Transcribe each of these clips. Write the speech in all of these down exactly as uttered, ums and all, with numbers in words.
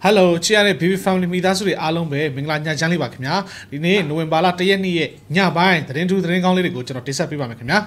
Hello, Chiare Baby Family မိသားစုတွေအားလုံးပဲမင်္ဂလာညချမ်းလေးပါခင်ဗျာဒီနေ့နိုဝင်ဘာလ တစ်ရက်နေ့ရဲ့ညပိုင်းသတင်းထူးသတင်းကောင်းလေးတွေကိုကျွန်တော်တင်ဆက်ပေးပါမယ်ခင်ဗျာ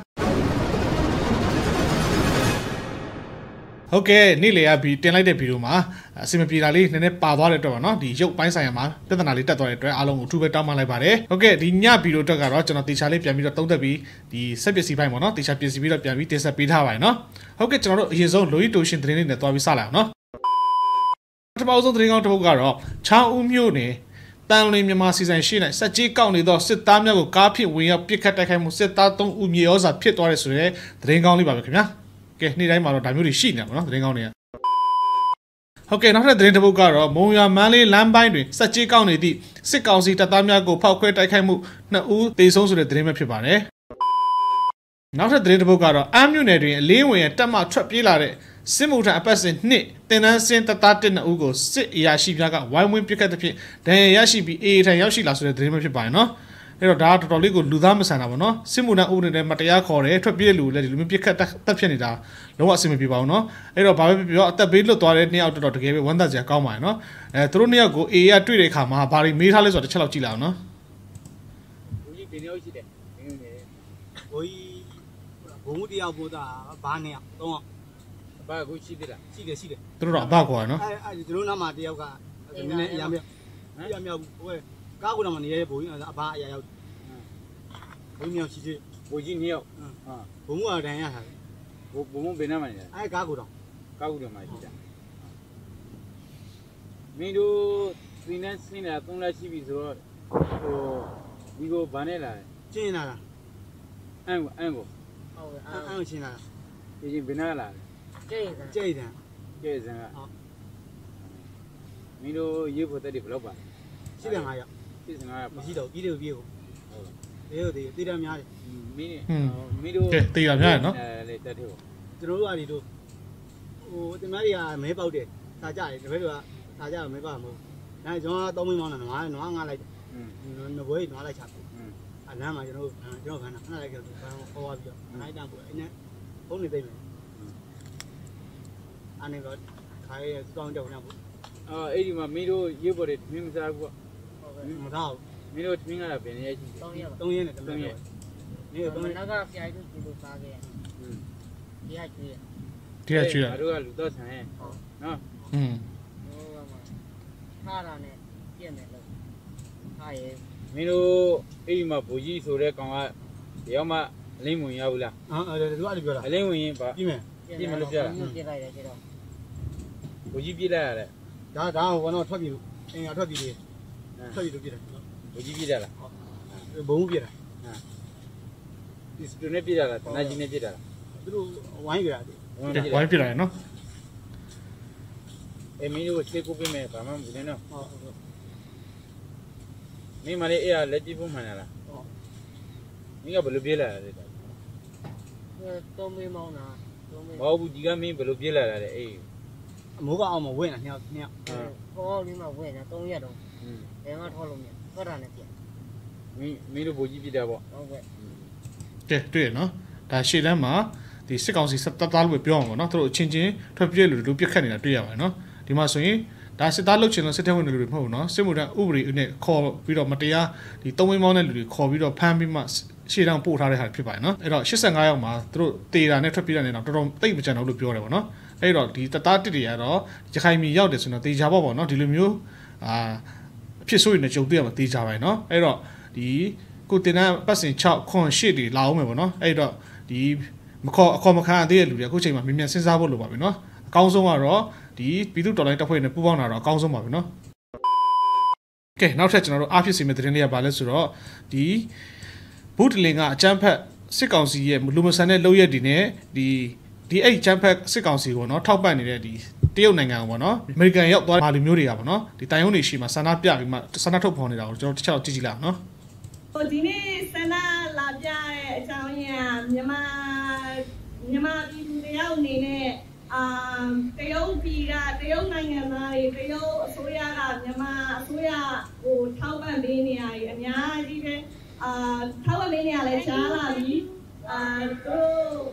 ဟုတ်ကဲ့နေ့လေကဘီတင်လိုက်တဲ့ဗီဒီယိုမှာအစီအမပြေတာလေးနည်းနည်းပါသွားတဲ့အတွက်ပါနော်ဒီရုပ်ပိုင်းဆိုင်ရာမှာပြဿနာလေးတက်သွားတဲ့အတွက်အားလုံးကိုအထူးပဲတောင်းပန်လိုက်ပါတယ်ဟုတ်ကဲ့ဒီညဗီဒီယိုတက်ကတော့ကျွန်တော်တေချာလေးပြန်ပြီးတော့သုံးသပ်ပြီးဒီစက်ပစ္စည်းပိုင်းပေါ့နော်တေချာပြင်ဆင်ပြီးတော့ပြန်ပြီးတင်ဆက်ပေးထားပါတယ်နော်ဟုတ်ကဲ့ကျွန်တော်တို့အရင်ဆုံးလိုရီတိုရှင်သတင်းလေးနဲ့တွားပြီးစလိုက်အောင်နော်ပထမဆုံးသတင်းကောင်းတစ်ပုဒ်ကတော့ချောင်းဦးမြို့နယ်တန်လွင်မြန်မာစီဆိုင်ရှိ၌စက်ကြီးကောက်နေသောစစ်သားများကိုကားဖြင့်ဝင်ရောက်ပစ်ခတ်တိုက်ခိုက်မှုစစ်သားသုံးဦးမြေဩဇာဖြစ်သွားတဲ့ဆိုတဲ့သတင်းကောင်းလေးပါပဲခင်ဗျာကဲနေ့တိုင်းမှာတော့ဒါမျိုးတွေရှိနေတာပေါ့နော်သတင်းကောင်းတွေကဟုတ်ကဲ့နောက်ထပ်သတင်းတစ်ပုဒ်ကတော့မုံရွာမန်းလေးလမ်းပိုင်းတွင်စက်ကြီးကောက်နေသည့်စစ်ကောင်စီတပ်သားများကိုဖောက်ခွဲတိုက်ခိုက်မှုနှစ်ဦးသေဆုံးဆိုတဲ့သတင်းပဲဖြစ်ပါတယ်နောက်ထပ်သတင်းတစ်ပုဒ်ကတော့အမ်းမြို့နယ်တွင်အလင်းဝင်ရတက်မှထွက်ပြေးလာတဲ့စစ်မှုထမ်းအပတ်စဉ်နှစ်တင်တန်းစင်းတပ်သားတစ်နှစ်ဦးကိုစစ်အရာရှိများကဝိုင်းဝန်းပစ်ခတ်တဲ့ဖြင့်ဒဏ်ရာရရှိပြီးအေးထန်ရောက်ရှိလာဆိုတဲ့သတင်းပဲဖြစ်ပါတယ်နော်အဲ့တော့ဒါကတော်တော်လေးကိုလူသားမဆန်တာပေါ့နော်စစ်မှုထမ်းဥပဒေနဲ့မတရားခေါ်တယ်ထွက်ပြေးလူလည်းဒီလိုမျိုးပစ်ခတ်တက်ဖြစ်နေတာလုံးဝအဆင်မပြေပါဘူးနော်အဲ့တော့ဘာပဲပြောအသက်ဘေးလွတ်သွားတဲ့နှစ်ယောက်တော်တော်တကယ်ပဲဝမ်းသာစရာကောင်းပါတယ်နော်အဲသူတို့နှစ်ယောက်ကိုအေးရတွေ့တဲ့အခါမှာဘာတွေမေးထားလဲဆိုတော့တစ်ချက်လောက်ကြည့်လိုက်အောင်နော်ဘိုးကြီးဒီနေ့ရှိတယ်ဘိုးကြီးဘိုးကြီးတယောက်ပို့တာဘာနဲ့တော့ဘာကိုရှိသေးလားရှိတယ်ရှိတယ်သူတို့တော့အဘကွာနော်အဲအဲသူတို့နားမှာတယောက်ကနည်းနည်းအများမြောက်အများမြောက်ဟိုကားကိုတော့မနေရဲဘိုးကြီးအဘအရာရောက်ဘိုးမြောက်ရှိသေးဘိုးကြီးနှစ်ယောက်ဟာဘုံကတန်ရတာဘိုးဘုံဘယ်နားမှာနေလဲအဲကားကိုတော့ကားကိုတော့မှရှိတာမင်းတို့သင်တန်းဆင်းလာသုံးလရှိပြီဆိုတော့ဟိုဒီကိုဗန်းနဲ့လာကျင်းလာတာအန်အန်ကိုဟုတ်ကဲ့အန်အန်ချင်းလာဒီချင်းဘယ်နားလာကျဲ့ကျဲ့တယ်ကျဲ့စံကမင်းတို့ရေးဖို့တက်တယ်ဘယ်လောက်ပါရှိတယ်ငါးယောက်ရှိတယ်ငါးယောက်မရှိတော့ပြီးတယ်ပြီးကိုဟုတ်လားတေးတေးတေးတယ်များတယ်မင်းမင်းတို့တေးရများတယ်နော်အဲလေတက်တယ်ကျွန်တော်တို့ကဒီတို့ဟိုတင်မတွေကမဲပေါက်တယ်စာကြတယ်တပည့်တို့ကစာကြမဲပေါက်မှာမဟုတ်ဒါကျွန်တော်သုံးမိမောင်းတာနွားနွားငါလိုက်တယ်နဘွေးနွားလိုက်ချတယ်အနမ်းမှာကျွန်တော်ကျွန်တော်ခဏခဏလိုက်ကြတော့ခေါ်သွားပြီးတော့နိုင်တန်းပို့အဲ့နဲ့ဖုန်းနေသိမယ်အနေကခါရဲစောင်းကြောင်ရဖို့အော်အဲ့ဒီမှာမင်းတို့ရေးပေါ်တယ်မင်းမစားဘူးပေါ့ဟုတ်ကဲ့မစားဘူးမင်းတို့မင်းကလည်းဘယ်နေရရှိလဲ၃ရက်၃ရက်နဲ့၃ရက်မင်းတို့နောက်ကပြိုင်လို့ဒီလိုစားခဲ့อืมဒီဟာကျွေးဒီဟာကျွေးရတို့ကလူတော့ဆန်ရဲ့ဟုတ်နော်อืมဟိုကမှထားတာနဲ့ပြည့်မယ်လို့ထားရဲမင်းတို့အဲ့ဒီမှာဘူကြီးဆိုတဲ့ကောင်ကတယောက်မှအလင်းဝင်ရဘူးလားအာအဲ့ဒါသူကလည်းပြောတာအလင်းဝင်ရင်ပါပြီးမယ်ပြီးမယ်လို့ပြောတာပြည့်လိုက်တယ်ကျတော့ဘူကြီးပြည့်လိုက်ရတယ်ဒါဒါကဘောတော့ထွက်ပြီအင်္ဂါထွက်ပြီလေထွက်ပြီလို့ပြည့်တယ်ဘူကြီးပြည့်တယ်လားဘုံပြည့်တယ်ဟာဒီစတူနဲ့ပြည့်တယ်လားနာကြီးနဲ့ပြည့်တယ်လားသူတို့ဝိုင်းကြတာဝိုင်းပြည့်တယ်နော်အဲမင်းတို့စိတ်ကိုပြမယ်ဘာမှမဘူးနော်ဟုတ်ဟုတ်မင်းမလေးအဲ့ဒါလက်ကြည့်ဖို့မှန်လားဟုတ်မင်းကဘယ်လိုပြေးလာလဲသုံးမေးမောင်းတာသုံးမေးမဟုတ်ဘူးဒီကမင်းဘယ်လိုပြေးလာတာလဲအေးအမိုးကအောင်မဝင့်တာနှစ်ယောက်နှစ်ယောက်ဟောလေးမှဝင့်တာသုံးရက်တော့อืมဘယ်မှထောက်လို့မရထွက်တာနဲ့ပြန်မင်းမင်းတို့ဘူကြီးပြတာပေါ့ဟုတ်ကဲ့ကဲတွေ့ရနော်ဒါရှေ့တန်းမှာဒီစစ်ကောင်စီတပ်သားလို့ပြောအောင်ပေါ့နော်သူတို့အချင်းချင်းထွက်ပြေးလို့တို့ပြက်ခတ်နေတာတွေ့ရပါတယ်နော်ဒီမှာဆိုရင်ဒါစစ်သားလုပ်ချင်လို့စစ်ထဲဝင်တဲ့လူတွေမဟုတ်ဘူးနော်စစ်မှုထမ်းဥပဒေနဲ့ခေါ်ပြီးတော့မတရားဒီသုံးဝင်းမောင်းတဲ့လူတွေခေါ်ပြီးတော့ဖမ်းပြီးမှရှေ့တန်းပို့ထားတဲ့ဟာဖြစ်ပါတယ်နော်အဲ့တော့၈၅ယောက်မှာသူတို့တေတာနဲ့ထွက်ပြေးတာနဲ့တော့တော်တော်တိတ်မကြံတော့လို့ပြောတယ်ပေါ့နော်အဲ့တော့ဒီတပ်သားတစ်တွေကတော့ရခိုင်ပြည်ရောက်တယ်ဆိုတော့တေချာပေါ့ပေါ့နော်ဒီလိုမျိုးအာအဖြစ်ဆိုးရင်လည်းကြုံတွေ့ရမှာတေချာပါနော်အဲ့တော့ဒီကိုတင်တန်းပတ်စဉ်၆ခွန်၈တွေလာအောင်မယ်ပေါ့နော်အဲ့တော့ဒီမခေါ်အခေါ်မခံရသေးတဲ့လူတွေအခုချိန်မှာမြင်မြန်စဉ်းစားဖို့လိုပါပြီနော်အကောင်းဆုံးကတော့ဒီပြည်သူတော်လိုင်းတပ်ဖွဲ့နဲ့ပူးပေါင်းတာတော့အကောင်းဆုံးပါပဲเนาะကဲနောက်ထပ်ကျွန်တော်တို့အားဖြစ်စီမဲ့သတင်းလေးကဘာလဲဆိုတော့ဒီဘူတလင်ကအချမ်းဖက်စစ်ကောင်စီရဲ့လူမဆန်တဲ့လုပ်ရက်တွေနဲ့ဒီဒီအဲ့ချမ်းဖက်စစ်ကောင်စီကိုเนาะထောက်ပံ့နေတဲ့ဒီတရုတ်နိုင်ငံကိုပေါ့เนาะအမေရိကန်ရောက်သွားမာလူမျိုးတွေကပေါ့เนาะဒီတိုင်ယုံတွေရှိမှာဆန္ဒပြပြီးမှဆန္ဒထုတ်ဖော်နေတာကိုကျွန်တော်တစ်ချက်တော့ကြည့်ကြည့်လိုက်အောင်เนาะဟိုဒီနေ့ဆန္ဒလာပြတဲ့အကြောင်းရင်းကမြန်မာမြန်မာပြည်သူတွေရောက်အနေနဲ့အာတရုတ်ပြည်ကတရုတ်နိုင်ငံသားတွေတရုတ်အစိုးရကမြန်မာအစိုးရဟိုထောက်ပံ့ပေးနေရအများကြီးပဲအာထောက်ပံ့ပေးနေရလဲရှားလာပြီအာသူစစ်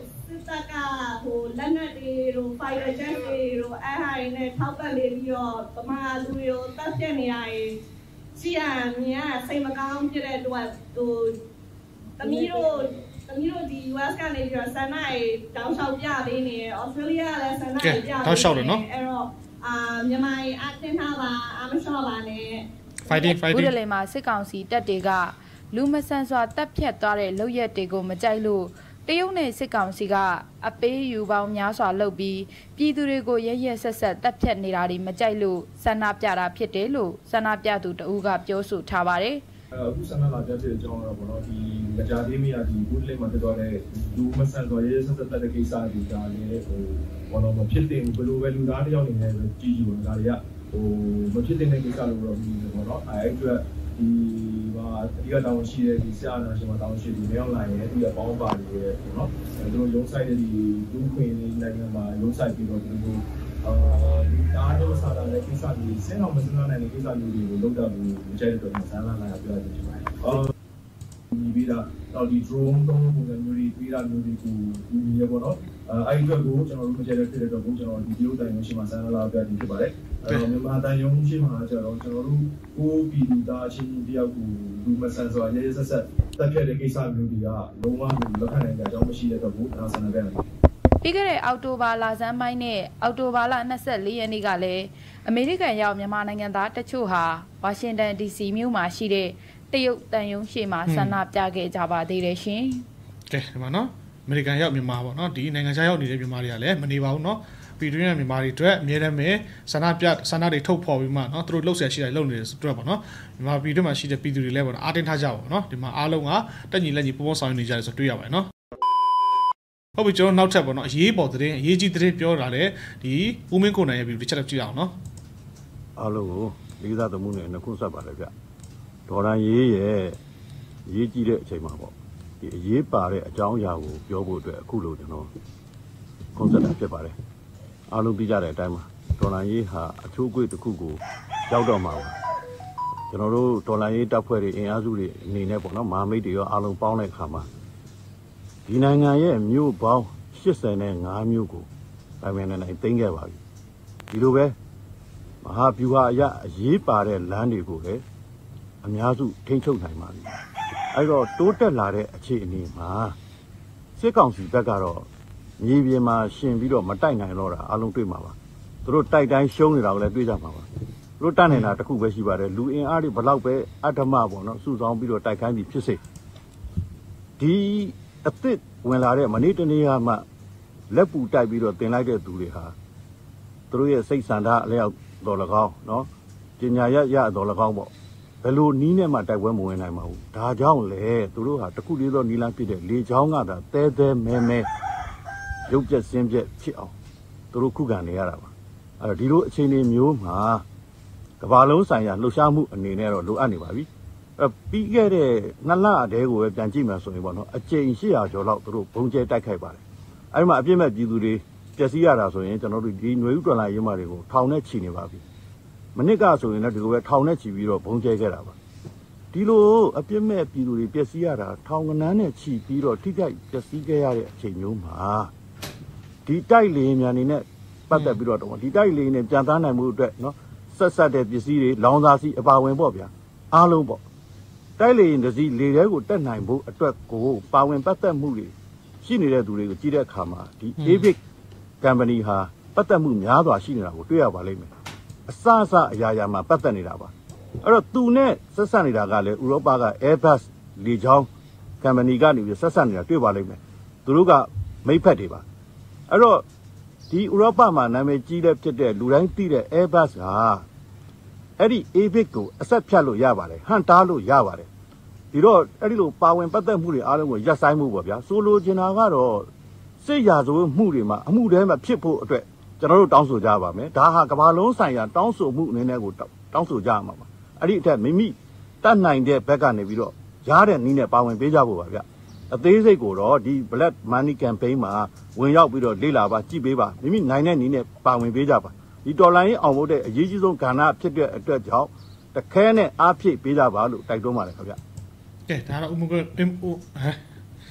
တပ်ကဟိုလက်နက်တွေတို့ fighter jet တွေတို့အဲ့ဟာတွေနဲ့ထောက်ပတ်လေးပြီးတော့ဗမာလူတွေကိုတပ်ပြနေရရင်ရှိရမြင်ရစိတ်မကောင်းဖြစ်တဲ့အတွက်ဟိုတမီးတို့တမီးတို့ဒီ U S ကနေပြီးတော့ဆန္ဒတွေတောင်းလျှောက်ပြပေးနေတယ် Australia ကလည်းဆန္ဒတွေပြပေးနေတယ်အဲ့တော့အာမြန်မာအတင်းထားပါအမလျှော့ပါနဲ့ fighting fighting ဘုဒ္ဓလေမှာစစ်ကောင်စီတပ်တွေကလူမဆန်စွာတပ်ဖြတ်သွားတဲ့လုပ်ရက်တွေကိုမကြိုက်လို့တရုတ်နဲ့စစ်ကောင်စီကအပေးယူပေါင်းများစွာလုပ်ပြီးပြည်သူတွေကိုရရဆက်ဆက်တပ်ဖြတ်နေတာတွေမကြိုက်လို့ဆန္ဒပြတာဖြစ်တယ်လို့ဆန္ဒပြသူတဦးကပြောဆိုထားပါတယ်အခုဆန္ဒလာပြတဲ့အကြောင်းတော့ပေါ့နော်ဒီမကြသေးမီဒီဘုဒ္ဓလေမှာတက်သွားတဲ့လူမဆန်စွာရရဆက်ဆက်တပ်တဲ့ကိစ္စတွေကလည်းဟိုဘောလုံးမဖြစ်တဲ့ဘယ်လိုပဲလူသားတယောက်နေနဲ့ကြည်ကြည်ဝင်တာတွေကဟိုမဖြစ်တဲ့ကိစ္စလို့တော့ပြီးတယ်ပေါ့နော်အဲ့အတွက်ဒီဟာအဓိကတောင်းရှိတဲ့ဒီဆရာနာရှင်မတောင်းရှိဒီမရောက်လာရင်သူကပေါင်းပါတယ်ပေါ့နော်အဲသူတို့ရုံးဆိုင်တဲ့ဒီဒုခွင့်နိုင်ငံမှာရုံးဆိုင်ပြီးတော့သူတို့အာဒီတားတော့စားတဲ့ကိစ္စတွေစင်အောင်မစမ်းနိုင်တဲ့ကိစ္စတွေကိုလုပ်တော့ဘူးမကျတဲ့အတွက်ဆန်းလာလာပြောရတယ်ဖြစ်ပါတယ်အာဒီပြီးတော့ဒီ drone တော့ပုံစံမျိုးတွေပြီးတာမျိုးတွေကိုဒီရပေါ့နော်အဲ့ဒီအတွက်ကိုကျွန်တော်တို့မကျတဲ့ဖြစ်တဲ့တော့ကျွန်တော်ဒီဗီဒီယိုတိုင်ရှိမှဆန်းလာလာပြောရဖြစ်ပါတယ်အဲမြန်မာတန်ယုံရှိမှာကျတော့ကျွန်တော်တို့ကိုပြည်သူသားချင်းတယောက်ကိုလူမဆန်စွာရဲရဲဆက်ဆက်တက်ခဲ့တဲ့ကိစ္စမျိုးတွေကလုံးဝလက်ခံနိုင်ကြအကြောင်းမရှိတဲ့တော့ဘူးကျွန်တော်ဆန္ဒပြရတယ်ပြီးခဲ့တဲ့အောက်တိုဘာလဆန်းပိုင်းနဲ့အောက်တိုဘာလ၂၄ရက်နေ့ကလည်းအမေရိကန်ရောက်မြန်မာနိုင်ငံသားတချို့ဟာဝါရှင်တန် ဒီ စီ မြို့မှာရှိတဲ့တရုတ်တန်ယုံရှိမှာဆန္ဒပြခဲ့ကြပါသေးတယ်ရှင်ကဲဒီမှာနော်အမေရိကန်ရောက်မြန်မာပေါ့နော်ဒီနိုင်ငံခြားရောက်နေတဲ့မြန်မာတွေကလည်းမနေပါဘူးနော်ပြည်တွင်းရဲ့မြန်မာတွေအတွက်အများတမ်းပဲဆန္ဒပြဆန္ဒတွေထုတ်ဖော်ပြီးမှเนาะသူတို့လှုပ်ရှားရှိတယ်လှုပ်နေတယ်ဆိုတော့ပေါ့နော်မြန်မာပြည်တွင်းမှာရှိတဲ့ပြည်သူတွေလည်းပေါ့နော်အားတင်းထားကြပါပေါ့နော်ဒီမှာအားလုံးကတက်ညီလက်ညီပုံပုံဆောင်နေကြတယ်ဆိုတွေ့ရပါတယ်နော်ဟုတ်ပြီကျွန်တော်နောက်ထပ်ပေါ့နော်အရေးပေါ်သတင်းအရေးကြီးသတင်းပြောတာလေဒီဦးမင်းကိုနိုင်ရဲ့ဗီဒီယိုတစ်ချက်တော့ကြည့်အောင်နော်အားလုံးကိုလေးစားသမှုနဲ့နှခုဆက်ပါတယ်ဗျဒေါ်ရန်ရေးရဲ့အရေးကြီးတဲ့အချိန်မှာပေါ့ဒီအရေးပါတဲ့အကြောင်းအရာကိုပြောဖို့အတွက်အခုလိုကျွန်တော်ကွန်ဆယ်တာဖြစ်ပါတယ်အားလုံးသိကြတဲ့အတိုင်းမှာဒေါ်လာရေးဟာအချိုးအကွေ့တစ်ခုကိုရောက်တော့မှာပါကျွန်တော်တို့ဒေါ်လာရေးတပ်ဖွဲ့တွေအင်အားစုတွေအနေနဲ့ပေါ့နော်မဟာမိတ်တွေရောအားလုံးပေါင်းတဲ့အခါမှာဒီနိုင်ငံရဲ့မြို့ပေါင်း၈၅မြို့ကိုတိုင်ပင်နေနိုင်သိမ်းခဲ့ပါပြီဒီလိုပဲမဟာဗျူဟာအရအရေးပါတဲ့လမ်းတွေကိုလည်းအများစုထိန်းချုပ်နိုင်ပါပြီအဲ့တော့တိုးတက်လာတဲ့အခြေအနေမှာစစ်ကောင်စီဘက်ကတော့မြေပြင်မှာရှင်ပြီးတော့မတိုက်နိုင်တော့တာအားလုံးတွေ့မှာပါသူတို့တိုက်တိုင်းရှုံးနေတာကိုလည်းတွေ့ကြမှာပါသူတို့တတ်နေတာတစ်ခုပဲရှိပါတယ်လူအင်အားတွေဘလောက်ပဲအဓမ္မပေါ့နော်စုဆောင်းပြီးတော့တိုက်ခိုင်းပြီးဖြစ်စေဒီအစ်စ်ဝင်လာတဲ့မနေ့တနေ့ကမှလက်ပူတိုက်ပြီးတော့တင်လိုက်တဲ့သူတွေဟာသူတို့ရဲ့စိတ်ဆန္ဒအလျောက်တော်၎င်းနော်ပညာရရတော်၎င်းပေါ့ဘယ်လိုနီးနဲ့မှတိုက်ပွဲမဝင်နိုင်ပါဘူးဒါကြောင့်လေသူတို့ဟာတခုလေးသောနီလန်းဖြစ်တဲ့လေချောင်းကသာတဲတဲမဲမဲရုပ်ပြက်စင်းပြက်ဖြစ်အောင်သူတို့ခုခံနေရတာပါအဲ့တော့ဒီလိုအခြေအနေမျိုးမှာကမ္ဘာလုံးဆိုင်ရာလှုပ်ရှားမှုအနေနဲ့တော့လိုအပ်နေပါပြီအဲ့ပြီးခဲ့တဲ့နှစ်လအတည်းကိုပဲပြန်ကြည့်မှဆိုရင်ပေါ့နော်အကြိမ်၈၀၀ကျော်လောက်သူတို့ဘုံကျဲတိုက်ခိုက်ပါတယ်အဲ့မှာအပြစ်မဲ့ပြည်သူတွေပျက်စီးရတာဆိုရင်ကျွန်တော်တို့ဒီຫນွေဥတော်လာရေးမတွေကိုထောင်နဲ့ချီနေပါပြီမနစ်ကဆိုရင်လည်းဒီလိုပဲထောင်နဲ့ချီပြီးတော့ဘုံကျဲခဲ့တာပါဒီလိုအပြစ်မဲ့ပြည်သူတွေပျက်စီးရတာထောင်ကနန်းနဲ့ချီပြီးတော့ထိခိုက်ပျက်စီးခဲ့ရတဲ့အချိန်မျိုးမှာဒီတိုက်လေများနေနဲ့ပတ်သက်ပြီးတော့ဒီတိုက်လေနဲ့ပြန်သားနိုင်မှုအတွက်နော်ဆက်ဆက်တဲ့ပစ္စည်းတွေလောင်စာဆီအပါဝင်ပေါ့ဗျာအားလုံးပေါ့တိုက်လေတစီလေထဲကိုတက်နိုင်ဖို့အတွက်ကိုပါဝင်ပတ်သက်မှုတွေရှိနေတဲ့သူတွေကိုကြည့်တဲ့အခါမှာဒီ Avic Company ဟာပတ်သက်မှုများစွာရှိနေတာကိုတွေ့ရပါလိမ့်မယ်အစအစအရာရာမှာပတ်သက်နေတာပါအဲ့တော့သူနဲ့ဆက်ဆက်နေတာကလည်းဥရောပက Airbus လေကြောင်း Company ကနေပြီးဆက်ဆက်နေတာတွေ့ပါလိမ့်မယ်သူတို့ကမိတ်ဖက်တွေပါအဲ့တော့ဒီဥရောပမှာနာမည်ကြီးတဲ့ဖြစ်တဲ့လူတိုင်းသိတဲ့ Airbus ကအဲ့ဒီ Avic ကိုအဆက်ဖြတ်လို့ရပါတယ်ဟန်တားလို့ရပါတယ်ဒီတော့အဲ့ဒီလိုပါဝင်ပတ်သက်မှုတွေအားလုံးကိုရပ်ဆိုင်မှုပေါ့ဗျာဆိုလိုချင်တာကတော့စစ်ရာဇဝတ်မှုတွေမှာအမှုတည်းမှာဖြစ်ဖို့အတွက်ကျွန်တော်တို့တောင်းဆိုကြပါမယ်ဒါဟာကမ္ဘာလုံးဆိုင်ရာတောင်းဆိုမှုအနေနဲ့ကိုတောင်းဆိုကြမှာပါအဲ့ဒီအထက်မိမိတတ်နိုင်တဲ့ဘက်ကနေပြီးတော့ရားတဲ့နည်းနဲ့ပါဝင်ပေးကြဖို့ပါဗျအသေးစိတ်ကိုတော့ဒီ Black Money Campaign မှာဝင်ရောက်ပြီးတော့လေ့လာပါကြည့်ပေးပါမိမိနိုင်တဲ့နည်းနဲ့ပါဝင်ပေးကြပါဒီတော်လိုင်းရေးအောင်ဖို့တဲ့အရေးကြီးဆုံးကဏ္ဍဖြစ်တဲ့အတွက်ကြောင့်တခဲနဲ့အားဖြည့်ပေးကြပါလို့တိုက်တွန်းပါတယ်ခင်ဗျကဲဒါတော့ဥမကိုအမ်အိုဟမ်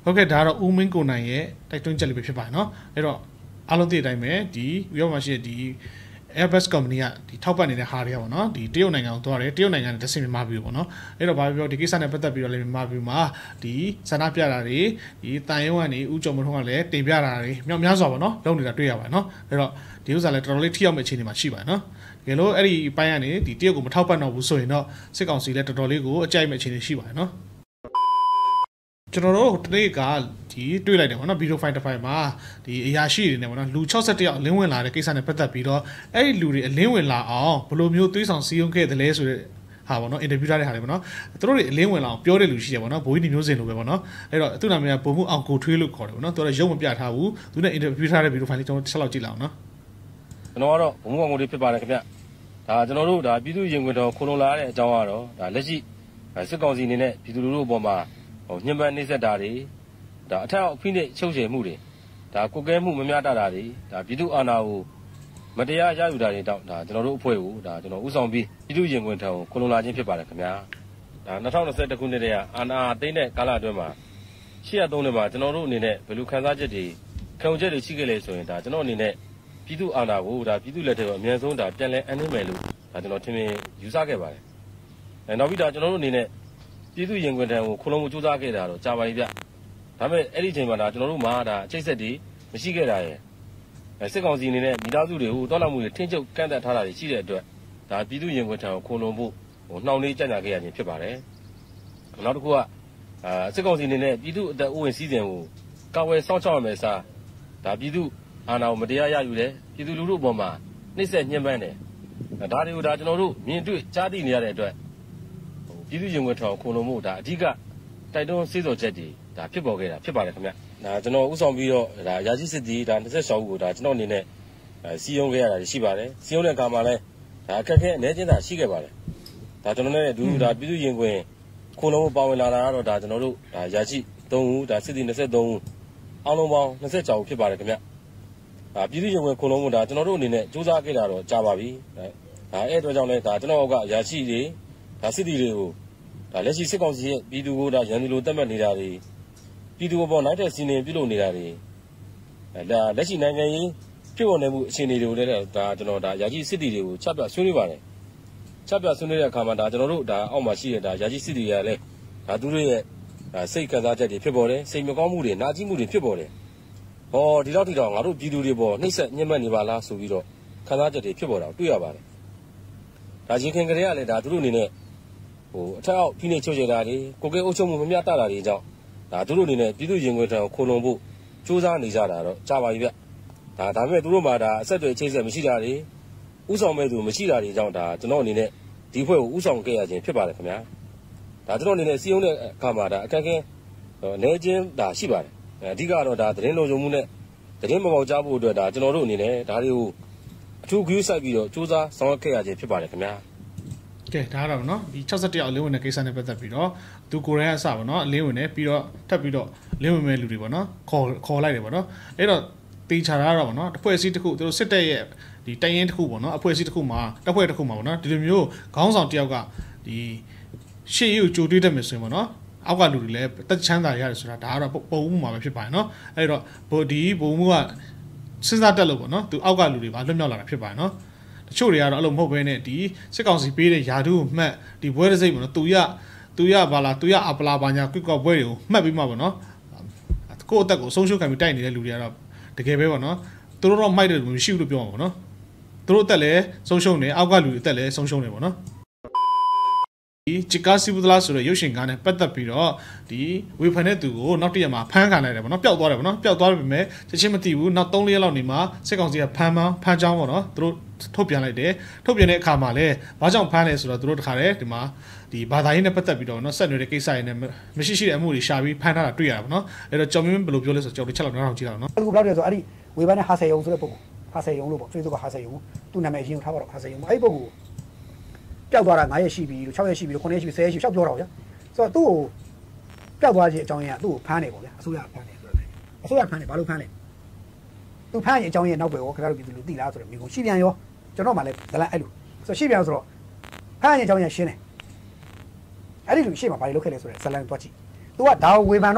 ဟုတ်ကဲ့ဒါကတော့ဦးမင်းကိုနိုင်ရဲ့တိုက်တွန်းချက်လေးပဲဖြစ်ပါတယ်နော်အဲ့တော့အားလုံးသိတဲ့အတိုင်းပဲဒီဥရောပမှာရှိတဲ့ဒီ Airbus company ကဒီထောက်ပံ့နေတဲ့ဟာတွေကပေါ့နော်ဒီတရုတ်နိုင်ငံကိုသွားတယ်တရုတ်နိုင်ငံနဲ့တဆင့်မြန်မာပြည်ပေါ့နော်အဲ့တော့ဘာပြောဒီကိစ္စနဲ့ပတ်သက်ပြီးတော့လည်းမြန်မာပြည်မှာဒီဆန္ဒပြတာတွေဒီတန်ရုံးကနေဦးကျော်မထွန်းကလည်းတင်ပြတာတွေမြောက်များစွာပေါ့နော်လုပ်နေတာတွေ့ရပါတယ်နော်အဲ့တော့ဒီဥစ္စာလည်းတော်တော်လေးထိရောက်မဲ့အခြေအနေမှာရှိပါတယ်နော်တကယ်လို့အဲ့ဒီအပိုင်းကနေဒီတရုတ်ကိုမထောက်ပံ့တော့ဘူးဆိုရင်တော့စစ်ကောင်စီလည်းတော်တော်လေးကိုအကြိုက်မဲ့အခြေအနေရှိပါတယ်နော်ကျွန်တော်တို့တနေ့ကဒီတွေ့လိုက်တယ်ပေါ့နော်ဗီဒီယိုဖိုင်တစ်ဖိုင်မှာဒီအရာရှိတွေနဲ့ပေါ့နော်လူsixty-oneယောက်အလင်းဝင်လာတဲ့ကိစ္စနဲ့ပတ်သက်ပြီးတော့အဲ့ဒီလူတွေအလင်းဝင်လာအောင်ဘယ်လိုမျိုးသွေးဆောင်စီးရုံးခဲ့တယ်လဲဆိုတဲ့ဟာပေါ့နော်အင်တာဗျူးထားတဲ့ဟာတွေပေါ့နော်သူတို့တွေအလင်းဝင်လာအောင်ပြောတဲ့လူရှိတယ်ပေါ့နော်ဘိုးကြီးမျိုးစင်လိုပဲပေါ့နော်အဲ့တော့သူ့နာမည်ကပုံမှုအောင်ကိုထွေးလို့ခေါ်တယ်ပေါ့နော်သူကရုပ်မပြထားဘူးသူနဲ့အင်တာဗျူးထားတဲ့ဗီဒီယိုဖိုင်လေးကျွန်တော်တစ်ချက်လောက်ကြည့်လိုက်အောင်နော်ကျွန်တော်ကတော့ဘုံဘုံကောင်တွေဖြစ်ပါတယ်ခင်ဗျဒါကျွန်တော်တို့ဒါပြည်သူရင်ခွင်တော်ခုံလုံလာတဲ့အကြောင်းကတော့ဒါလက်ရှိစစ်ကောင်စီအနေနဲ့ပြည်သူလူထုအပေါ်မှာဟိုညှဉ်းပန်းနှိပ်စက်တာတွေဒါအထက်အဖိနှိပ်ချုပ်ချယ်မှုတွေဒါကုတ်ကဲမှုမများတာတာတွေဒါပြည်သူအာဏာကိုမတရားရယူတာတွေတောက်ဒါကျွန်တော်တို့အဖွဲ့ကိုဒါကျွန်တော်ဥဆောင်ပြီးပြည်သူရင်ခွင်ထံကိုခုံလုံလာခြင်းဖြစ်ပါတယ်ခင်ဗျာဒါtwo thousand twenty-oneခုနှစ်တည်းကအာဏာသိမ်းတဲ့ကာလအတွင်းမှာeight oh threeနှစ်မှာကျွန်တော်တို့အနေနဲ့ဘယ်လိုခန်းစားချက်တွေခံယူချက်တွေရှိခဲ့လဲဆိုရင်ဒါကျွန်တော်အနေနဲ့ပြည်သူအာဏာကိုဒါပြည်သူလက်ထက်ကအမြန်ဆုံးဒါပြန်လည်အနှင်းမယ်လို့ဒါကျွန်တော်ထင်မြင်ယူဆခဲ့ပါတယ်အဲနောက်ပြီးတော့ကျွန်တော်တို့အနေနဲ့ပြည်သူရင်ခွင်ထံကိုခုံလုံမှုစူးစမ်းခဲ့တာတော့ကြာပါပြီဗျဒါပေမဲ့အဲ့ဒီအချိန်မှာဒါကျွန်တော်တို့မှာဒါအချိတ်ဆက်တွေမရှိခဲ့တာရယ်စစ်ကောင်စီအနေနဲ့မိသားစုတွေကိုတောက်လောက်မှုတွေထင်းချုပ်ကန့်သက်ထားတာတွေရှိတဲ့အတွက်ဒါပြည်သူရင်ခွင်ထံကိုခုံလုံဖို့ဟိုနှောင့်နှေးကြံ့ကြာခဲ့ရခြင်းဖြစ်ပါတယ်နောက်တစ်ခုကအာစစ်ကောင်စီအနေနဲ့ပြည်သူအသက်အိုးဝင်စည်းစိမ်ကိုကာဝယ်စောင့်ရှောက်ရမယ်စားဒါပြည်သူအာဏာကိုမတရားရယူတယ်ပြည်သူလူထုအပေါ်မှာနှိမ့်ဆက်ညှဉ်းပန်းတယ်ဒါတွေကိုဒါကျွန်တော်တို့မြင်တွေ့ကြားသိနေရတဲ့အတွက်ပြည်သူရင်ခွင်ထောင်ခုံလုံးမှုဒါအဓိကတိုက်တွန်းစေ့စော်ချက်တွေဒါဖြစ်ပေါ်ခဲ့တာဖြစ်ပါတယ်ခင်ဗျဒါကျွန်တော်ဥဆောင်ပြီးတော့ဒါရာကြီးစစ်တီဒါtwenty-sixဦးကိုဒါကျွန်တော်အနေနဲ့စီယုံခဲ့ရတာရှိပါတယ်စီယုံတဲ့အခါမှာလဲဒါအခက်အခဲအနေချင်းသာရှိခဲ့ပါတယ်ဒါကျွန်တော်နဲ့အတူဒါပြည်သူရင်ခွင်ခုံလုံးမှုပါဝင်လာတာကတော့ဒါကျွန်တော်တို့ဒါရာကြီးthreeဦးဒါစစ်တီtwenty-threeဦးအားလုံးပေါင်းtwenty-sixဦးဖြစ်ပါတယ်ခင်ဗျဒါပြည်သူ့ရင်ဝင်ခုံလုံးမှုဒါကျွန်တော်တို့အနေနဲ့စူးစမ်းခဲ့တာတော့ကြာပါပြီဒါအဲ့အတွက်ကြောင့်လည်းဒါကျွန်တော်ကရာရှိတွေဒါစစ်တီတွေကိုဒါလက်ရှိစစ်ကောင်စီရဲ့ပြည်သူကိုဒါရန်သူလိုတတ်မှတ်နေတာတွေပြည်သူပေါ်နောက်ထပ်စီနေပြုလုပ်နေတာတွေဒါလက်ရှိနိုင်ငံရေးဖြစ်ပေါ်နေမှုအခြေအနေတွေကိုလည်းဒါကျွန်တော်ဒါရာရှိစစ်တီတွေကိုချက်ပြဆွေးနွေးပါတယ်ချက်ပြဆွေးနွေးတဲ့အခါမှာဒါကျွန်တော်တို့ဒါအောက်မှာရှိတဲ့ဒါရာရှိစစ်တီတွေကလည်းဒါသူတို့ရဲ့ဒါစိတ်ခံစားချက်တွေဖြစ်ပေါ်တယ်စိတ်မကောင်းမှုတွေနာကျင်မှုတွေဖြစ်ပေါ်တယ်ဟောဒီလောက်ထိတော့ငါတို့ပြည်သူတွေပေါ်နှိမ့်ဆက်ညှဉ်းပန်းနေပါလားဆိုပြီးတော့ခံစားချက်တွေဖြစ်ပေါ်တာတွေ့ရပါတယ်ဒါရင်ခင်ကလေးကလည်းဒါသူတို့အနေနဲ့ဟိုအထက်အောက်ဖိနှိပ်ချုပ်ချယ်တာတွေကိုယ်ကဲအုပ်ချုပ်မှုမမျှတတာတွေကြောင့်ဒါသူတို့အနေနဲ့ပြည်သူရင်ခွင်ထံကိုခုံလုံဖို့စူးစမ်းနေကြတာတော့ကြာပါပြီဗျဒါဒါပေမဲ့သူတို့မှာဒါအဆက်အသွယ်ချိတ်ဆက်မရှိတာတွေဥဆောင်မဲ့သူမရှိတာတွေကြောင့်ဒါကျွန်တော်အနေနဲ့ဒီဖွဲ့ကိုဥဆောင်ခဲ့ရခြင်းဖြစ်ပါတယ်ခင်ဗျာဒါကျွန်တော်အနေနဲ့စီးရုံးတဲ့အခါမှာဒါအခက်အခဲအနေချင်းဒါရှိပါတယ်အဓိကတော့ဒါသတင်းလုံခြုံမှုနဲ့သတင်းမပေါက်ကြားဖို့အတွက်ဒါကျွန်တော်တို့အနေနဲ့ဒါတွေကိုအထူးဂရုစိုက်ပြီးတော့စူးစမ်းဆောင်ရွက်ခဲ့ရခြင်းဖြစ်ပါတယ်ခင်ဗျာကဲဒါတော့နော်ဒီsixty-oneယောက်အလင်းဝင်တဲ့ကိစ္စနဲ့ပတ်သက်ပြီးတော့သူကိုယ်တိုင်အစပါနော်အလင်းဝင်နေပြီးတော့ထပ်ပြီးတော့လင်းဝင်မဲ့လူတွေပေါ့နော်ခေါ်ခေါ်လိုက်တယ်ပေါ့နော်အဲ့တော့တေချာတာတော့ပေါ့နော်တစ်ဖွဲ့အစည်းတစ်ခုသူတို့စစ်တပ်ရဲ့ဒီတိုင်ရင်တစ်ခုပေါ့နော်အဖွဲ့အစည်းတစ်ခုမှာတစ်ဖွဲ့တစ်ခုမှာပေါ့နော်ဒီလိုမျိုးခေါင်းဆောင်တစ်ယောက်ကဒီရှေ့ရိုးကြိုတွေးတတ်မယ်ဆိုရင်ပေါ့နော်အောက်ကလူတွေလည်းတက်ချမ်းသာရတယ်ဆိုတာဒါကတော့ပုံမှုမှာပဲဖြစ်ပါတယ်နော်အဲ့တော့ဘိုဒီဘုံမှုကစဉ်းစားတက်လို့ပေါ့နော်သူအောက်ကလူတွေပါလွတ်မြောက်လာတာဖြစ်ပါတယ်နော်တချို့တွေကတော့အဲ့လိုမဟုတ်ဘဲနဲ့ဒီစစ်ကောင်စီပေးတဲ့ယာတုကိုမှတ်ဒီဘွဲတစ်စိတ်ပေါ့နော်သူရသူရဘာလားသူရအပလာပါညာကွစ်ကော့ဘွဲတွေကိုမှတ်ပြီးမှပေါ့နော်ကိုယ့်အသက်ကိုဆုံးရှုံးခံပြီးတိုက်နေတဲ့လူတွေကတော့တကယ်ပဲပေါ့နော်သူတို့တော့မိုက်တယ်လို့မရှိဘူးလို့ပြောမှာပေါ့နော်သူတို့အသက်လည်းဆုံးရှုံးနေအောက်ကလူတွေအသက်လည်းဆုံးရှုံးနေပေါ့နော်ဒီချီကာစီဘူဒလာဆိုတဲ့ရုပ်ရှင်ကားနဲ့ပတ်သက်ပြီးတော့ဒီဝေဖန်တဲ့သူကိုနောက်တစ်ရက်မှာဖမ်းခံလိုက်တယ်ပေါ့နော်ပျောက်သွားတယ်ပေါ့နော်ပျောက်သွားပြီမဲ့ချက်ချင်းမသိဘူးနောက်threeရက်လောက်နေမှာစစ်ကောင်စီကဖမ်းမှဖမ်းချောင်းပေါ့နော်သူတို့ထုတ်ပြန်လိုက်တယ်ထုတ်ပြန်တဲ့အခါမှာလည်းဘာကြောင့်ဖမ်းလဲဆိုတော့သူတို့တခါတည်းဒီမှာဒီဘာသာရေးနဲ့ပတ်သက်ပြီးတော့နော်ဆက်နွယ်တဲ့ကိစ္စတွေနဲ့မရှိရှိတဲ့အမှုတွေရှာပြီးဖမ်းထားတာတွေ့ရတာပေါ့နော်အဲ့တော့ကြောင်မင်းဘယ်လိုပြောလဲဆိုတော့ကြောင်တစ်ချက်လောက်နားထောင်ကြည့်ရအောင်နော်အခုဘယ်လောက်လဲဆိုအဲ့ဒီဝေဖန်တဲ့ဟာဆယ်ယုံဆိုတဲ့ပုံဟာဆယ်ယုံလို့ပေါ့ Facebook ကဟာဆယ်ယုံသူ့နာမည်ရင်းထားပါတော့ဟာဆယ်ယုံအဲ့ဒီပုံကိုပျောက်သွားတာnineရက်ရှိပြီလို့sixရက်ရှိပြီလို့nineရက်ရှိပြီtenရက်ရှိပြီရှောက်ပြောတာဗျာဆိုတော့သူ့ကိုပျောက်သွားခြင်းအကြောင်းရင်းကသူ့ကိုဖမ်းတယ်ပေါ့ဗျာအစိုးရဖမ်းတယ်ဆိုတော့အစိုးရဖမ်းတယ်ဘာလို့ဖမ်းလဲသူဖမ်းရင်အကြောင်းရင်းနောက်ပဲရောခင်ဗျားတို့ပြည်သူလူသိလားဆိုတော့မျိုးကိုရှိပြန်ရောကျွန်တော်မှလည်းဇလန်အဲ့လိုဆိုတော့ရှိပြန်ဆိုတော့ဖမ်းရင်အကြောင်းရင်းရှင်းတယ်အဲ့ဒီလူရှိမှဘာလို့လုပ်ခဲ့လဲဆိုတော့ဇလန်တွားကြည့်သူကဒါကိုဝေဖန်တော့မှ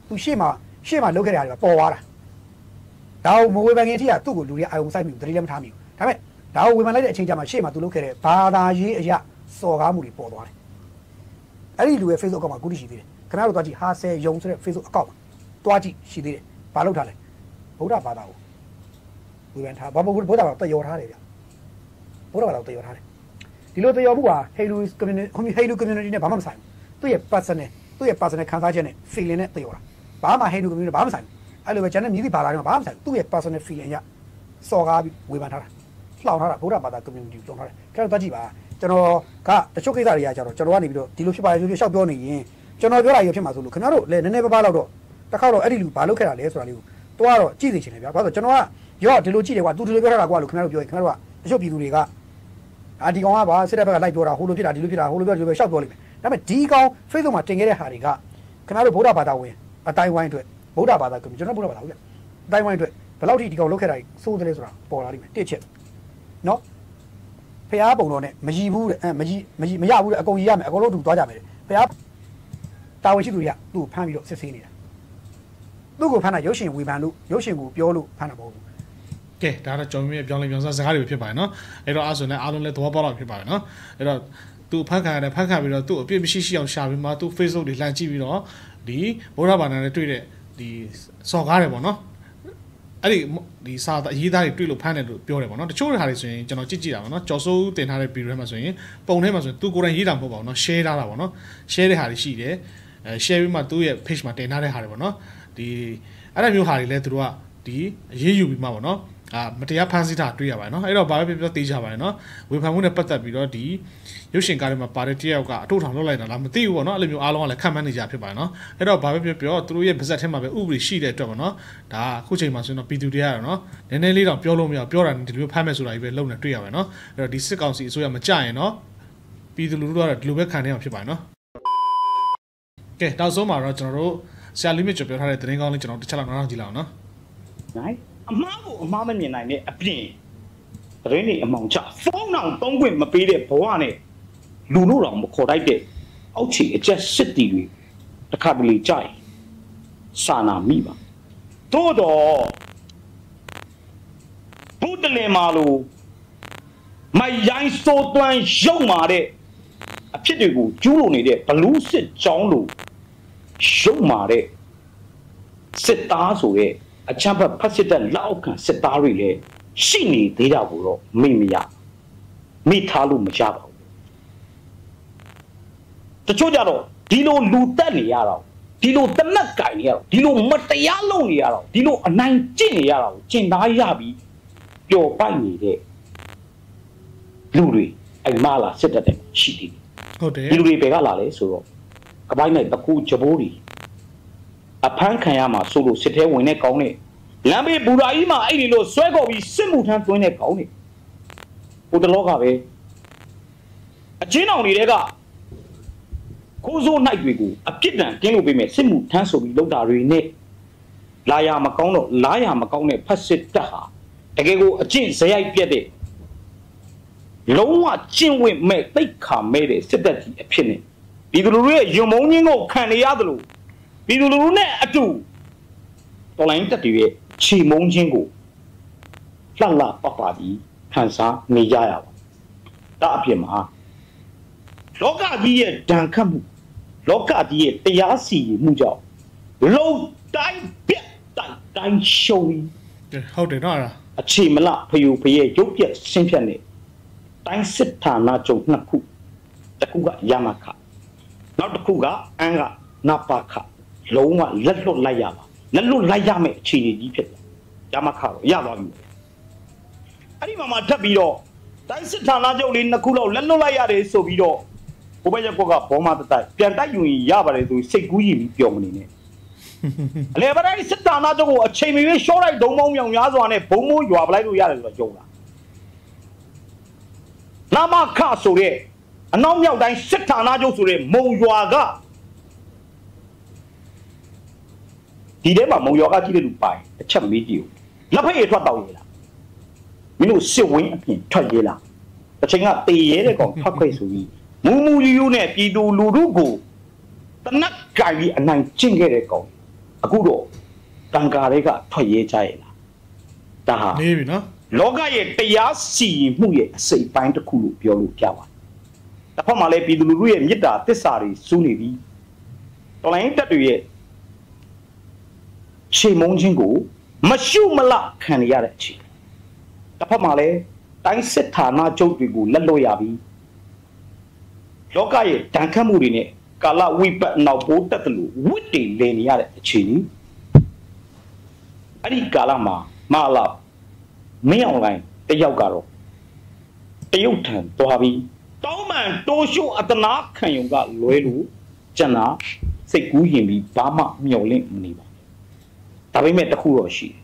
သူရှေ့မှာရှေ့မှာလုပ်ခဲ့တဲ့ဟာတွေပေါ်သွားတာဒါကိုမဝေဖန်ခင်ထိကသူ့ကိုလူတွေအာယုံစိုက်မိဘူးတတိလည်းမထားမိဘူးဒါပေမဲ့ဒါကိုဝေဖန်လိုက်တဲ့အချိန်ကျမှရှေ့မှာသူလုပ်ခဲ့တဲ့ဘာသာရေးအရာစော်ကားမှုတွေပေါ်သွားတယ်အဲ့ဒီလူရဲ့ Facebook အကောင့်မှာအခုထိရှိသေးတယ်ခင်ဗျားတို့သွားကြည့်ဟာဆယ်ယုံဆိုတဲ့ Facebook အကောင့်မှာသွားကြည့်ရှိသေးတယ်ဘာလုပ်ထားလဲဗုဒ္ဓဘာသာကိုဝေဖန်ထားဘာဗုဒ္ဓဘာသာတယောထားတယ်ဗျဗုဒ္ဓဘာသာတယောထားတယ်ဒီလိုတယောမှုဟာ Hindu community Hindu community နဲ့ဘာမှမဆိုင်ဘူးသူ့ရဲ့ personal သူ့ရဲ့ personal ခံစားချက်နဲ့ feeling နဲ့တယောတာဘာမှ Hindu community ဘာမှမဆိုင်ဘူးအဲ့လိုပဲကျန်တဲ့မြည်သည့်ဘာသာတွေမှာဘာမှမဆိုင်ဘူးသူ့ရဲ့ personal feeling ရစော်ကားပြီးဝေဖန်ထားတာလှောင်ထားတာဗုဒ္ဓဘာသာ community ကိုလှောင်ထားတယ်ခင်ဗျားတို့သွားကြည့်ပါကျွန်တော်ကတချို့ကိစ္စတွေကကျတော့ကျွန်တော်ကနေပြီးတော့ဒီလိုဖြစ်ပါလေဆိုပြီးရှောက်ပြောနေရင်ကျွန်တော်ပြောတာရဖြစ်မှာဆိုလို့ခင်ဗျားတို့လည်းနည်းနည်းပါးပါးတော့တစ်ခါတော့အဲ့ဒီလူဘာလုပ်ခဲ့တာလဲဆိုတာလေးကိုတွားတော့ကြည့်နေချင်တယ်ဗျာဘာလို့ကျွန်တော်ကရောဒီလိုကြည့်တယ်ကွာသူဒီလိုပြောထားတာကွာလို့ခင်ဗျားတို့ပြောရင်ခင်ဗျားတို့ကတချို့ပြည်သူတွေကအာဒီကောင်ကဘာစစ်တပ်ဘက်ကလိုက်ပြောတာဟိုလိုဖြစ်တာဒီလိုဖြစ်တာဟိုလိုပြောဒီလိုပဲရှောက်ပြောလိမ့်မယ်ဒါပေမဲ့ဒီကောင် Facebook မှာတင်ခဲ့တဲ့ဟာတွေကခင်ဗျားတို့ဗုဒ္ဓဘာသာဝင်အတိုင်းဝိုင်းအတွက်ဗုဒ္ဓဘာသာကကျွန်တော်ဗုဒ္ဓဘာသာဟုတ်ဗျအတိုင်းဝိုင်းအတွက်ဘယ်လောက်ထိဒီကောင်လုပ်ခဲ့တာစိုးတယ်လဲဆိုတာပေါ်လာလိမ့်မယ်တစ်ချက်နော်ဖျားပုံတော်နဲ့မကြည့်ဘူးတဲ့အဲမကြည့်မကြည့်မရဘူးတဲ့အကုန်ကြီးရမယ်အကုန်လုံးတူသွားကြမယ်ဖျားတာဝန်ရှိသူတွေကသူ့ကိုဖမ်းပြီးတော့စစ်ဆေးနေတာသူ့ကိုဖမ်းတာရုပ်ရှင်ဝေဖန်လို့ရုပ်ရှင်ကိုပြောလို့ဖမ်းတာမဟုတ်ဘူးကဲဒါတော့ကျွန်တော်ရဲ့ပြောင်းလဲပြောင်းစားစကားတွေဖြစ်ပါတယ်နော်အဲ့တော့အားဆိုလည်းအားလုံးလည်းသဘောပေါက်တော့ဖြစ်ပါတယ်နော်အဲ့တော့သူဖန်ခံရတယ်ဖန်ခံပြီးတော့သူ့အပြစ်မရှိရှိအောင်ရှာပြီးမှသူ့ Facebook တွေလှန်ကြည့်ပြီးတော့ဒီဗုဒ္ဓဘာသာနဲ့တွေ့တဲ့ဒီစော်ကားတယ်ပေါ့နော်အဲ့ဒီဒီစာအရေးသားတွေတွေ့လို့ဖမ်းတယ်လို့ပြောတယ်ပေါ့နော်တချို့ဟာတွေဆိုရင်ကျွန်တော်ကြည့်ကြည့်တာပေါ့နော်ကျော်စိုးတင်ထားတဲ့ဗီဒီယိုထဲမှာဆိုရင်ပုံထဲမှာဆိုရင်သူကိုယ်တိုင်ရေးတာမဟုတ်ပါဘူးနော် share ထားတာပေါ့နော် share တဲ့ဟာတွေရှိတယ်အဲ share ပြီးမှသူ့ရဲ့ page မှာတင်ထားတဲ့ဟာတွေပေါ့နော်ဒီအဲ့ဒါမျိုးဟာတွေလည်းသူတို့ကဒီအရေးယူပြီးမှပေါ့နော်အာမတရားဖမ်းဆီးတာတွေ့ရပါတယ်နော်အဲ့တော့ဘာပဲပြောပြောသိကြပါတယ်နော်ဝေဖန်မှုနဲ့ပတ်သက်ပြီးတော့ဒီရုပ်ရှင်ကားတွေမှာပါတဲ့တယောက်ကအထုတ်ထောင်လုပ်လိုက်တာလားမသိဘူးပေါ့နော်အဲ့လိုမျိုးအားလုံးကလည်းခံမှန်းနေကြဖြစ်ပါတယ်နော်အဲ့တော့ဘာပဲပြောပြောသူတို့ရဲ့ဗဇက်ထဲမှာပဲဥပဒေရှိတဲ့အတွက်ပေါ့နော်ဒါအခုချိန်မှာဆိုရင်တော့ပြည်သူတွေကတော့နော်နည်းနည်းလေးတော့ပြောလို့မရပြောတာဒီလိုဖမ်းမယ်ဆိုတာကြီးပဲလုံနေတွေ့ရပါတယ်နော်အဲ့တော့ဒီစစ်ကောင်စီအစိုးရမကြရင်နော်ပြည်သူလူထုကတော့ဒီလိုပဲခံနေအောင်ဖြစ်ပါတယ်နော်ကဲနောက်ဆုံးမှာတော့ကျွန်တော်တို့ဆရာလေးမြင့်ကျော်ပြောထားတဲ့သတင်းကောင်းလေးကျွန်တော်တစ်ချက်လောက်နားထောင်ကြည့်လောက်နော်နိုင်အမားကိုအမားမမြင်နိုင်တဲ့အပြင်သတင်းတွေအမောင်ချဖုန်းအောင်သုံးခွင့်မပေးတဲ့ဘဝနဲ့လူတို့တော်မခေါ်တိုက်တဲ့အောက်ခြေအကျက်စစ်တီတွေတစ်ခါတလေကြိုက်စာနာမိပါတို့တော့ဘုဒ္ဓလင်မာလို့မရိုင်းစိုးသွမ်းရုံမာတဲ့အဖြစ်တွေကိုကျူးလွန်နေတဲ့ဘလူးစစ်ကြောင်းလို့ရုံမာတဲ့စစ်သားဆိုတဲ့အချမ်းဘတ်ဖတ်စစ်တဲ့လောက်ခံစစ်သားတွေလည်းရှိနေသေးတာကိုတော့မိမရမိထားလို့မရပါဘူးတချို့ကြတော့ဒီလိုလူတက်နေရတော့ဒီလိုတနက်ကင်နေရတော့ဒီလိုမတရားလုပ်နေရတော့ဒီလိုအနိုင်ကျင့်နေရတာကိုကျင့်သားရပြီးပျော်ပိုက်နေတဲ့လူတွေအိမ်မလာစစ်တက်တယ်ရှိသေးတယ်ဟုတ်တယ်ဒီလူတွေဘယ်ကလာလဲဆိုတော့ကပိုင်းနဲ့တကူကြဘိုးတွေအဖမ်းခံရမှာဆိုလို့စစ်ထဲဝင်တဲ့ကောင်းနဲ့လမ်းဘေးဘူရာကြီးမှာအဲ့ဒီလိုဆွဲခေါ်ပြီးစစ်မှုထမ်းသွင်းတဲ့ကောင်းနဲ့ဟိုတလောကပဲအချင်းအောင်တွေကခိုးစိုးနိုင်တွေကိုအပြစ်ဒဏ်ကင်းလို့ပေးမယ်စစ်မှုထမ်းဆိုပြီးလုပ်တာတွေနဲ့လာရမကောင်းတော့လာရမကောင်းတဲ့ဖက်စစ်တပ်ဟာတကယ်ကိုအကျင့်ဇယိုက်ပြက်တဲ့လုံးဝကျင့်ဝတ်မဲ့တိတ်ခါမဲ့တဲ့စစ်တပ်ကြီးအဖြစ်နဲ့ဒီလူတွေရဲ့ယုံမုန်းခြင်းကိုခံနေရတယ်လို့ဒီလူလူနဲ့အတူတော်လိုင်းတက်တွေရဲ့ချီမုန်းခြင်းကိုလှလှပပပြီးခံစားနေကြရပါဒါအဖြစ်မှာလောကကြီးရဲ့ဒဏ်ခတ်မှုလောကကြီးရဲ့တရားစီရင်မှုကြောင့်လုံတိုင်းပြတ်တိုင်းတိုင်းရှုံးဟုတ်တယ်နော်အခြေမလဖယူဖရဲ့ရုပ်ပြက်ဆင်းဖြတ်နေတိုင်းစစ်ဌာနချုပ်နှစ်ခုတစ်ခုကရမခနောက်တစ်ခုကအန်းကနပါခလုံးဝလက်လွတ်လိုက်ရပါလက်လွတ်လိုက်ရမယ့်အခြေအနေကြီးဖြစ်တယ်ရမခတော့ရသွားပြီအဲ့ဒီမှာမှထပ်ပြီးတော့တိုင်းစစ်ဌာနချုပ်လေးနှစ်ခုလောက်လက်လွတ်လိုက်ရတယ်ဆိုပြီးတော့ဘိုးဘရက်ကွက်ကဘောမတတိုက်ပြန်တိုက်ယူရင်ရပါတယ်ဆိုစိတ်ကူးရင်ပြီးပျော်မနေနဲ့အလေပတိုင်းစစ်ဌာနချုပ်ကိုအချိန်မရွေးရှော့လိုက်ဒုံမောင်းမြောင်များစွာနဲ့ဘုံမိုးရွာပလိုက်လို့ရတယ်ဆိုတော့ယုံလားနာမခဆိုတဲ့အနောက်မြောက်တိုင်းစစ်ဌာနချုပ်ဆိုတဲ့မုံရွာကဒီထဲမှာမုံရွာကကြည့်တဲ့လူပိုင်အချက်မေးကြည့်ဦးလက်ဖက်ရထွက်တော့ရလားမင်းတို့စစ်ဝင်းအပြင်ထွက်ရလားအချိန်ကတေရဲတဲ့ကောင်ထွက်ခွေဆိုပြီးမူမူယူယူနဲ့ပြည်သူလူထုကိုတနက်ကင်ပြီးအနိုင်ကျင့်ခဲ့တဲ့ကောင်အအခုတော့တန်ကာတွေကထွက်ရဲကြရဲ့လားဒါဟာနေပြီနော်လောကရဲ့တရားစီရင်မှုရဲ့အစိတ်ပိုင်းတစ်ခုလို့ပြောလို့ပြပါတယ်တစ်ဖက်မှာလည်းပြည်သူလူထုရဲ့မေတ္တာသစ္စာတွေစူးနေပြီးတော်လိုင်းတက်တွေရဲ့ခြေမုံချင်းကိုမရှုမလခံရတဲ့အချိန်တစ်ဖက်မှာလည်းတိုင်းစစ်ဌာနချုပ်တွေကိုလက်လွတ်ရပြီးလောကရဲ့ဒဏ်ခတ်မှုတွေနဲ့ကာလဝိပတ်နောက်ပိုးတက်တယ်လို့ဝစ်တွေလည်နေရတဲ့အချိန်ကြီးအဲ့ဒီကာလမှာမလာမင်းအောင်လိုင်းတယောက်ကတော့တရုတ်ထံသွားပြီးတောင်းမှန်တိုးရှိုးအတနာခံယုံကလွဲလို့ကျန်တာစိတ်ကူးရင်ပြီးဘာမှမျောလင့်မနေပါဘူးဒါပေမဲ့တခုတော့ရှိ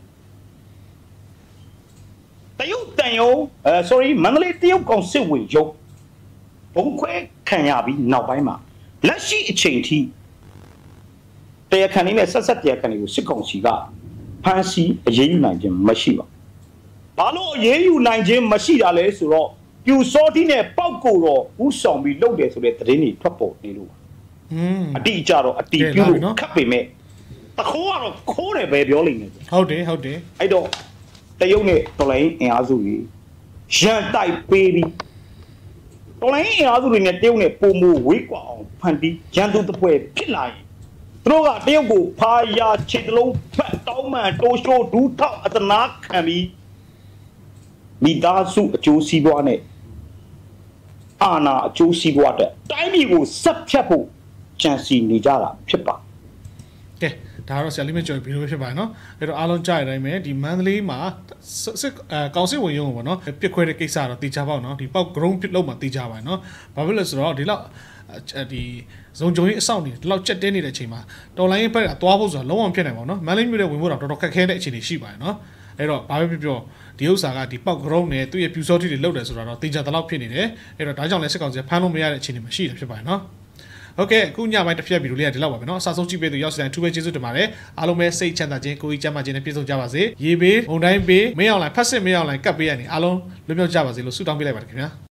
တယ်တရုတ်တန်ယုံအဲ sorry မန္တလေးတရုတ်ကောင်စစ်ဝင်ရုံးဘုံခွဲခံရပြီးနောက်ပိုင်းမှာလက်ရှိအချိန်ထိတရားခံနေနဲ့ဆက်ဆက်တရားခံတွေကိုစစ်ကောင်စီကဖမ်းဆီးအရေးယူနိုင်ခြင်းမရှိပါဘာလို့အရေးယူနိုင်ခြင်းမရှိတာလဲဆိုတော့ပြူစောတိနဲ့ပောက်ကိုတော့ဥဆောင်ပြီးလုပ်တယ်ဆိုတဲ့သတင်းတွေထွက်ပေါ်နေလို့ပါอืมအတိအကျတော့အတိပြုလို့ခတ်ပေမဲ့တခိုးကတော့ခိုးတယ်ပဲပြောလိမ့်မယ်ဟုတ်တယ်ဟုတ်တယ်အဲ့တော့တရုတ်နဲ့တော်လိုင်းအင်အားစုကြီးရန်တိုက်ပေးပြီးတော်လိုင်းအင်အားစုတွေနဲ့တရုတ်နဲ့ပုံမဝေးကွာအောင်ဖန်တီးရန်သူတပွဲဖြစ်လာရင်သူတို့ကတရုတ်ကိုဖာယာခြေတလုံးဖက်တောင်းမှန်တိုးရှိုးဒူးထောက်အတနာခံပြီးမိသားစုအကျိုးစီးပွားနဲ့အာဏာအကျိုးစီးပွားတဲ့တိုင်းပြည်ကိုဆက်ဖြတ်ဖို့ကြံစီနေကြတာဖြစ်ပါကဲဒါကတော့ဆရာလေးမကျော်ဗီဒီယိုဖြစ်ပါတယ်နော်အဲ့တော့အားလုံးကြားရတိုင်းပဲဒီမန္တလေးမှာစစ်အဲကောင်စစ်ဝင်ရုံးပေါ့နော်ပြစ်ခွဲတဲ့ကိစ္စတော့တေချာပေါ့နော်ဒီပေါက် ground ပြစ်လို့မှတေချာပါတယ်နော်ဘာဖြစ်လဲဆိုတော့ဒီလောက်ဒီဇုံကြုံရေးအဆောက်နေဒီလောက်ချက်တင်းနေတဲ့အချိန်မှာတော်လိုင်းရဲ့ဘက်ကသွားဖို့ဆိုတာလုံးဝဖြစ်နိုင်ပါဘူးနော်မန္တလေးမြို့ရဲ့ဝင်ဖို့တော့တော်တော်ခက်ခဲတဲ့အခြေအနေရှိပါတယ်နော်အဲ့တော့ဘာပဲပြောပြောဒီဥစ္စာကဒီပေါက် ground နဲ့သူ့ရဲ့ပြူစောတိတွေလောက်တယ်ဆိုတာတော့တေချာတလောက်ဖြစ်နေတယ်အဲ့တော့ဒါကြောင့်လည်းစစ်ကောင်စီဖမ်းလို့မရတဲ့အခြေအနေမှာရှိတယ်ဖြစ်ပါတယ်နော်โอเคအခုညပိုင်းတစ်ဖြတ်ဗီဒီယိုလေးကဒီလောက်ပါပဲเนาะအစားဆုံးကြည့်ပေးသူရောက်စတိုင်းထူးပဲကျေးဇူးတင်ပါတယ်အားလုံးပဲစိတ်ချမ်းသာခြင်းကိုယ်ကြီးကျန်းမာခြင်းနဲ့ပြည့်စုံကြပါစေရေဘေးုံတိုင်းဘေးမင်းအောင်လိုင်းဖတ်စစ်မင်းအောင်လိုင်းကတ်ပေးရနေအားလုံးလွတ်မြောက်ကြပါစေလို့ဆုတောင်းပေးလိုက်ပါတယ်ခင်ဗျာ